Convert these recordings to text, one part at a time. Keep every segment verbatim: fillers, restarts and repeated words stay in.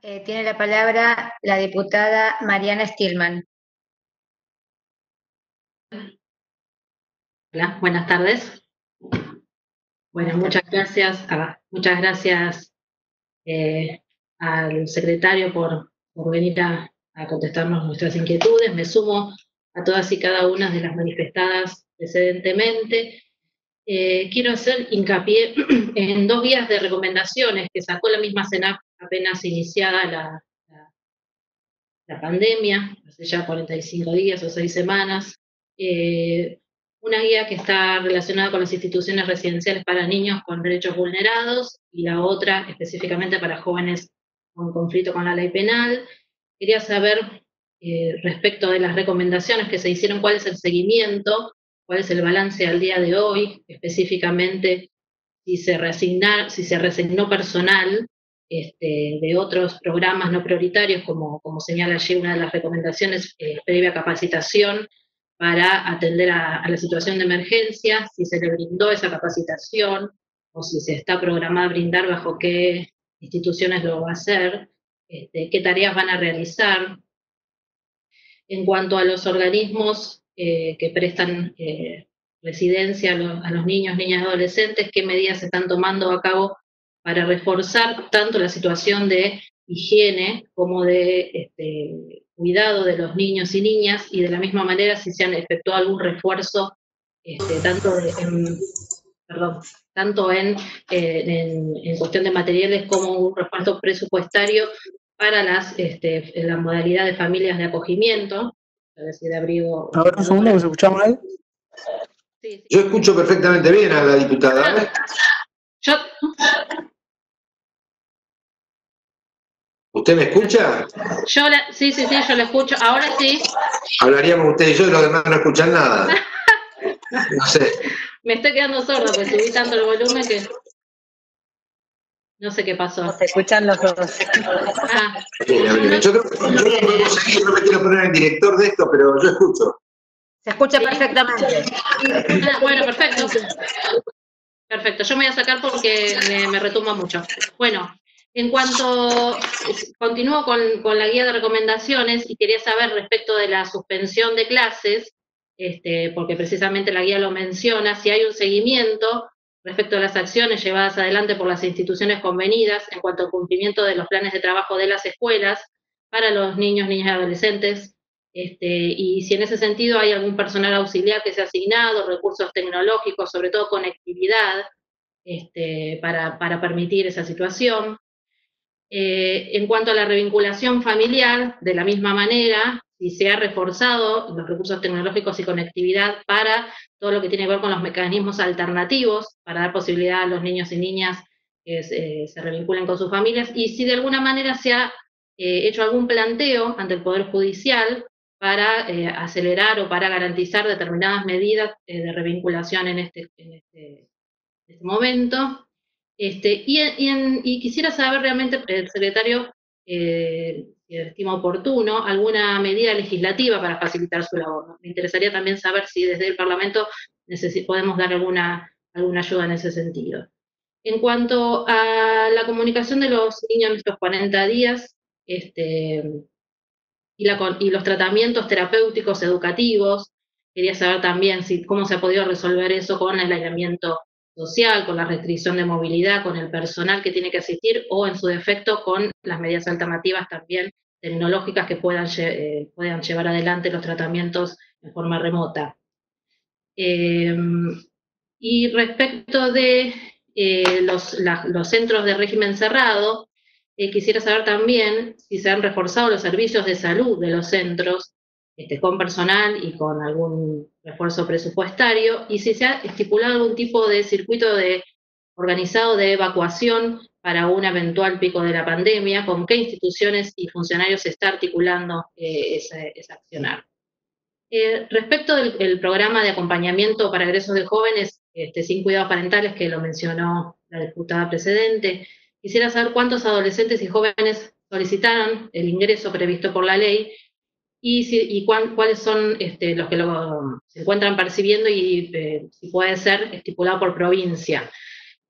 Eh, tiene la palabra la diputada Mariana Stillman. Hola, buenas tardes. Bueno, muchas gracias, ah, muchas gracias eh, al secretario por, por venir a, a contestarnos nuestras inquietudes. Me sumo a todas y cada una de las manifestadas precedentemente. Eh, quiero hacer hincapié en dos guías de recomendaciones que sacó la misma CENAC apenas iniciada la, la, la pandemia, hace ya cuarenta y cinco días o seis semanas. Eh, una guía que está relacionada con las instituciones residenciales para niños con derechos vulnerados y la otra específicamente para jóvenes con conflicto con la ley penal. Quería saber eh, respecto de las recomendaciones que se hicieron, cuál es el seguimiento, cuál es el balance al día de hoy, específicamente si se reasignar, si se reasignó personal este, de otros programas no prioritarios, como, como señala allí una de las recomendaciones, eh, previa capacitación para atender a, a la situación de emergencia, si se le brindó esa capacitación o si se está programada a brindar, bajo qué instituciones lo va a hacer, este, qué tareas van a realizar. En cuanto a los organismos eh, que prestan eh, residencia a, lo, a los niños, niñas y adolescentes, qué medidas se están tomando a cabo para reforzar tanto la situación de higiene como de este, cuidado de los niños y niñas, y de la misma manera si se han efectuado algún refuerzo, este, tanto, de, en, perdón, tanto en, eh, en, en cuestión de materiales como un refuerzo presupuestario para las, este, la modalidad de familias de acogimiento, a ver si de abrigo. A ver, un segundo, que se escucha mal. Sí, sí. Yo escucho perfectamente bien a la diputada. ¿eh? Yo... ¿Usted me escucha? Yo la, sí, sí, sí, yo la escucho. Ahora sí. Hablaríamos usted y yo y los demás no escuchan nada. No sé. Me estoy quedando sorda, pues subí tanto el volumen que no sé qué pasó. Se escuchan los dos. Ah. Bien, bien. Yo creo que podemos seguir, no me quiero poner el director de esto, pero yo escucho. Se escucha ¿Sí? perfectamente. Ah, bueno, perfecto. Perfecto, yo me voy a sacar porque me, me retumba mucho. Bueno, en cuanto, continúo con, con la guía de recomendaciones y quería saber respecto de la suspensión de clases, este, porque precisamente la guía lo menciona, si hay un seguimiento respecto a las acciones llevadas adelante por las instituciones convenidas en cuanto al cumplimiento de los planes de trabajo de las escuelas para los niños, niñas y adolescentes, este, y si en ese sentido hay algún personal auxiliar que se ha asignado, recursos tecnológicos, sobre todo conectividad, este, para, para permitir esa situación. Eh, en cuanto a la revinculación familiar, de la misma manera, si se ha reforzado los recursos tecnológicos y conectividad para todo lo que tiene que ver con los mecanismos alternativos, para dar posibilidad a los niños y niñas que se, se revinculen con sus familias, y si de alguna manera se ha eh, hecho algún planteo ante el Poder Judicial para eh, acelerar o para garantizar determinadas medidas eh, de revinculación en este, en este, en este momento. Este, y, y, en, y quisiera saber realmente, el secretario, eh, si estima oportuno, alguna medida legislativa para facilitar su labor. Me interesaría también saber si desde el Parlamento podemos dar alguna, alguna ayuda en ese sentido. En cuanto a la comunicación de los niños en estos cuarenta días, este, y, la, y los tratamientos terapéuticos educativos, quería saber también si, cómo se ha podido resolver eso con el aislamiento social, con la restricción de movilidad, con el personal que tiene que asistir, o en su defecto con las medidas alternativas también tecnológicas que puedan, eh, puedan llevar adelante los tratamientos en forma remota. Eh, y respecto de eh, los, la, los centros de régimen cerrado, eh, quisiera saber también si se han reforzado los servicios de salud de los centros, este, con personal y con algún refuerzo presupuestario, y si se ha estipulado algún tipo de circuito de, organizado de evacuación para un eventual pico de la pandemia, con qué instituciones y funcionarios se está articulando eh, ese, ese accionar. Eh, respecto del, del programa de acompañamiento para egresos de jóvenes este, sin cuidados parentales, que lo mencionó la diputada precedente, quisiera saber cuántos adolescentes y jóvenes solicitaron el ingreso previsto por la ley y, si, y cuán, cuáles son este, los que lo, se encuentran percibiendo y eh, si puede ser estipulado por provincia.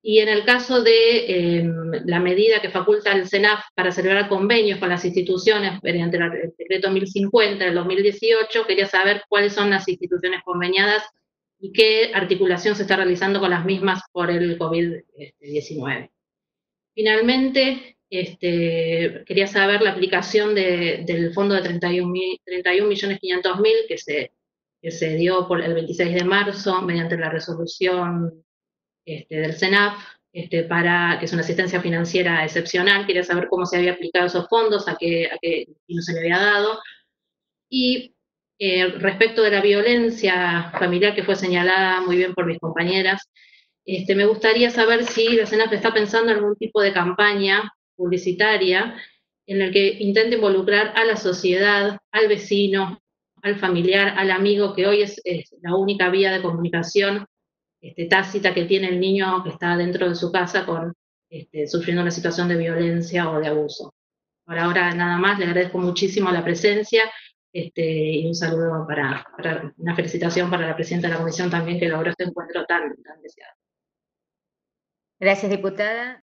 Y en el caso de eh, la medida que faculta el SENAF para celebrar convenios con las instituciones mediante el decreto mil cincuenta del dos mil dieciocho, quería saber cuáles son las instituciones conveniadas y qué articulación se está realizando con las mismas por el COVID diecinueve. Finalmente, este, quería saber la aplicación de, del fondo de treinta y un millones quinientos mil que se, que se dio por el veintiséis de marzo mediante la resolución este, del SENAF, este, para, que es una asistencia financiera excepcional. Quería saber cómo se había aplicado esos fondos, a qué, a qué destino se le había dado. Y eh, respecto de la violencia familiar que fue señalada muy bien por mis compañeras, este, me gustaría saber si la SENAF está pensando en algún tipo de campaña publicitaria en el que intente involucrar a la sociedad, al vecino, al familiar, al amigo, que hoy es, es la única vía de comunicación este, tácita que tiene el niño que está dentro de su casa con, este, sufriendo una situación de violencia o de abuso. Por ahora nada más, le agradezco muchísimo la presencia este, y un saludo para, para, una felicitación para la presidenta de la comisión también que logró este encuentro tan, tan deseado. Gracias, diputada.